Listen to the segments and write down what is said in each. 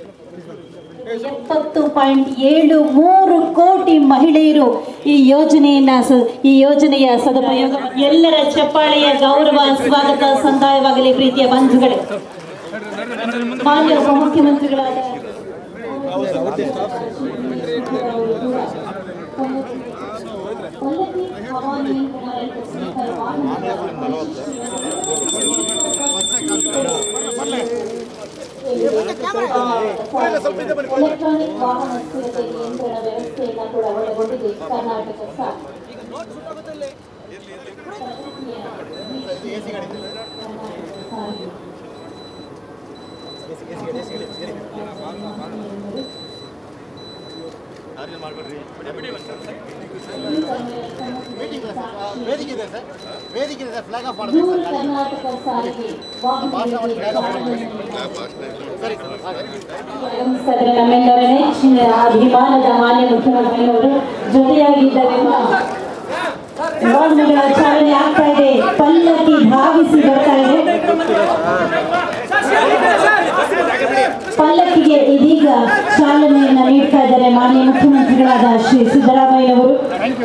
70.73 ಕೋಟಿ ಮಹಿಳೆಯರು ಈ ಯೋಜನೆಯ ಸದುಪಯೋಗ. ಎಲ್ಲರ ಚಪ್ಪಾಳೆಯ ಗೌರವ ಸ್ವಾಗತ ಸಂದಾಯವಾಗಲಿ. ಪ್ರೀತಿಯ ಬಂಧುಗಳೇ, ಮಾನ್ಯ ಉಪಮುಖ್ಯಮಂತ್ರಿಗಳಾದ ಎಲೆಕ್ಟ್ರಾನಿಕ್ ವಾಹನ ಸ್ಥಿರತೆ ನಿಯಂತ್ರಣ ವ್ಯವಸ್ಥೆಯನ್ನು ಕೂಡ ಒಳಗೊಂಡಿದೆ ಕರ್ನಾಟಕ ನಮ್ಮೆಲ್ಲರ ನೆಚ್ಚಿನ ಅಭಿಮಾನದ ಮಾನ್ಯ ಮುಖ್ಯಮಂತ್ರಿಯವರು ಜೊತೆಯಾಗಿದ್ದಾರೆ. ವಾಹನಗಳ ಚಾಲನೆ ಆಗ್ತಾ ಇದೆ, ಪಲ್ಲಕ್ಕಿ ಧಾವಿಸಿ ಬರ್ತಾ ಇದೆ. ಪಲ್ಲಕ್ಕಿಗೆ ಇದೀಗ ಚಾಲನೆಯನ್ನು ನೀಡ್ತಾ ಇದ್ದಾರೆ ಮಾನ್ಯ ಮುಖ್ಯಮಂತ್ರಿಗಳಾದ ಶ್ರೀ ಸಿದ್ದರಾಮಯ್ಯನವರು.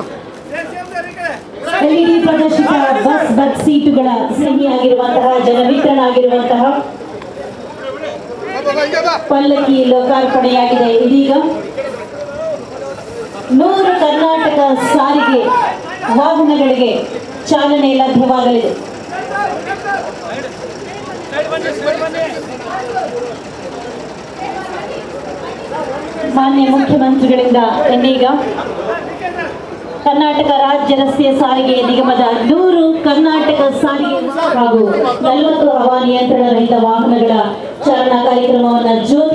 ಎಲ್ಇಡಿ ಪ್ರದರ್ಶಿತ ಬಸ್ ಸೀಟುಗಳ ಸಿಹಿಯಾಗಿರುವಂತಹ ಜನವಿತರಣ ಆಗಿರುವಂತಹ ಪಲ್ಲಕ್ಕಿ ಲೋಕಾರ್ಪಣೆಯಾಗಿದೆ. ಇದೀಗ 100 ಕರ್ನಾಟಕ ಸಾರಿಗೆ ವಾಹನಗಳಿಗೆ ಚಾಲನೆ ಲಭ್ಯವಾಗಲಿದೆ. ಮಾನ್ಯ ಮುಖ್ಯಮಂತ್ರಿಗಳಿಂದ ಇನ್ನೀಗ ಕರ್ನಾಟಕ ರಾಜ್ಯ ರಸ್ತೆ ಸಾರಿಗೆ ನಿಗಮದ 100 ಕರ್ನಾಟಕ ಸಾರಿಗೆ ಹಾಗೂ 40 ಹವಾನಿಯಂತ್ರಣ ರಹಿತ ವಾಹನಗಳ ಚಾಲನಾ ಕಾರ್ಯಕ್ರಮವನ್ನು ಜ್ಯೋತಿ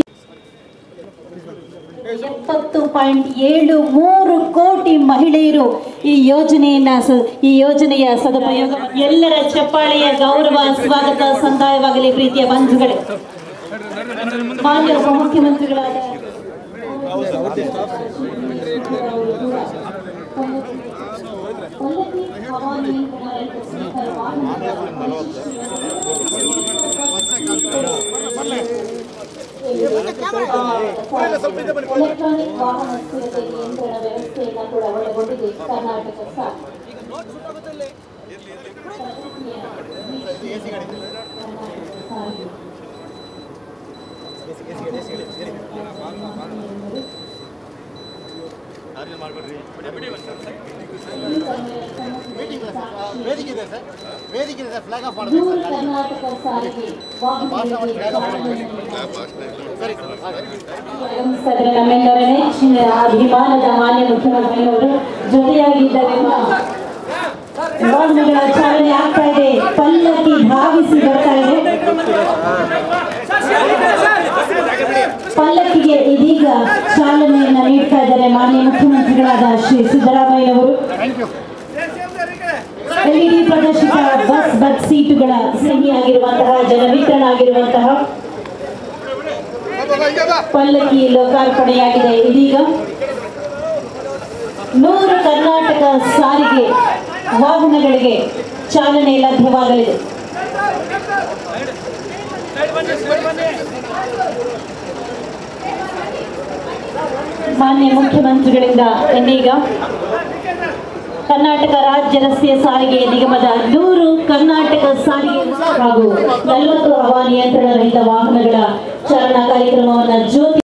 70.73 ಕೋಟಿ ಮಹಿಳೆಯರು ಈ ಯೋಜನೆಯ ಸದುಪಯೋಗ. ಎಲ್ಲರ ಚಪ್ಪಾಳೆಯ ಗೌರವ ಸ್ವಾಗತ ಸಂದಾಯವಾಗಲಿ. ಪ್ರೀತಿಯ ಬಂಧುಗಳೇ, ಮಾನ್ಯ ಉಪಮುಖ್ಯಮಂತ್ರಿಗಳಾದ ಎಲೆಕ್ಟ್ರಾನಿಕ್ ವಾಹನ ಸ್ಥಿರತೆ ನಿಯಂತ್ರಣ ವ್ಯವಸ್ಥೆಯನ್ನು ಕೂಡ ಒಳಗೊಂಡಿದೆ ಕರ್ನಾಟಕ ಕರ್ನಾಟಕ ಸಾರಿಗೆ ನಮ್ಮೆಲ್ಲರ ನೆಚ್ಚಿನ ಅಭಿಮಾನದ ಮಾನ್ಯ ಮುಖ್ಯಮಂತ್ರಿಯವರು ಜೊತೆಯಾಗಿದ್ದಾರೆ. ವಾಹನಗಳ ಚಾಲನೆ ಆಗ್ತಾ ಇದೆ, ಪಲ್ಲಕ್ಕಿ ಧಾವಿಸಿ ಬರ್ತಾ ಇದೆ. ಪಲ್ಲಕ್ಕಿಗೆ ಇದೀಗ ಚಾಲನೆಯನ್ನು ನೀಡ್ತಾ ಇದ್ದಾರೆ ಮಾನ್ಯ ಮುಖ್ಯಮಂತ್ರಿಗಳಾದ ಶ್ರೀ ಸಿದ್ದರಾಮಯ್ಯನವರು. ಎಲ್ಇಡಿ ಪ್ರದರ್ಶಿತ ಬಸ್ ಸೀಟುಗಳ ಸಿಹಿಯಾಗಿರುವಂತಹ ಜನವಿತರಣ ಆಗಿರುವಂತಹ ಪಲ್ಲಕ್ಕಿ ಲೋಕಾರ್ಪಣೆಯಾಗಿದೆ. ಇದೀಗ 100 ಕರ್ನಾಟಕ ಸಾರಿಗೆ ವಾಹನಗಳಿಗೆ ಚಾಲನೆ ಲಭ್ಯವಾಗಲಿದೆ. ಮಾನ್ಯ ಮುಖ್ಯಮಂತ್ರಿಗಳಿಂದ ಇನ್ನೀಗ ಕರ್ನಾಟಕ ರಾಜ್ಯ ರಸ್ತೆ ಸಾರಿಗೆ ನಿಗಮದ 100 ಕರ್ನಾಟಕ ಸಾರಿಗೆ ಹಾಗೂ 40 ಹವಾನಿಯಂತ್ರಣ ರಹಿತ ವಾಹನಗಳ ಚಾಲನಾ ಕಾರ್ಯಕ್ರಮವನ್ನು ಜ್ಯೋತಿ